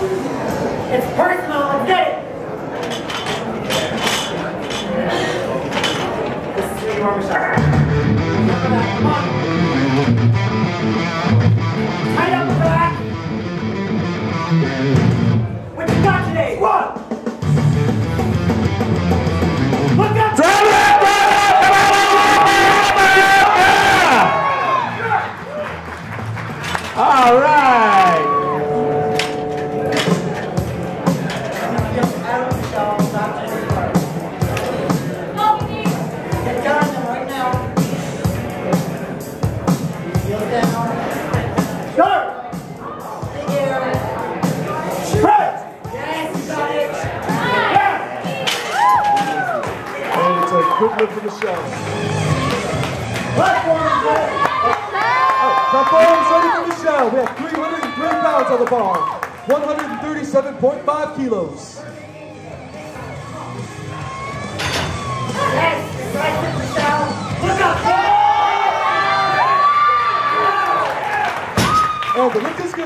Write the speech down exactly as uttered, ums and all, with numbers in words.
It's personal, let's get it! This is where you want me to start. Come on. Tight up the back. What you got today? One! Look up! Drive it! All right! Quick look for the show. Platform's ready. Platform's ready for the show. We have three hundred three pounds on the bar. one hundred thirty-seven point five kilos. Yes, right to the show. Look up. And the lift is good.